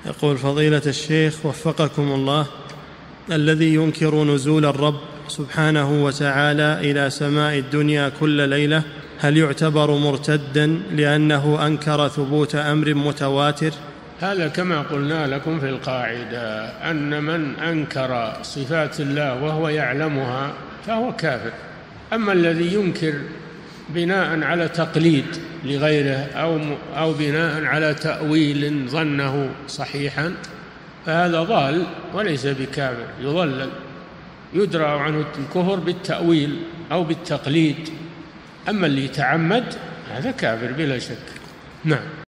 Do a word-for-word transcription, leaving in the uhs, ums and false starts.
يقول: فضيلة الشيخ وفقكم الله، الذي ينكر نزول الرب سبحانه وتعالى إلى سماء الدنيا كل ليلة هل يعتبر مرتدا لأنه أنكر ثبوت أمر متواتر؟ هذا كما قلنا لكم في القاعدة، أن من أنكر صفات الله وهو يعلمها فهو كافر. أما الذي ينكر بناء على تقليد لغيره أو أو بناء على تأويل ظنه صحيحا فهذا ضال وليس بكافر، يضلل، يدرى عنه الكفر بالتأويل أو بالتقليد. أما اللي يتعمد هذا كافر بلا شك. نعم.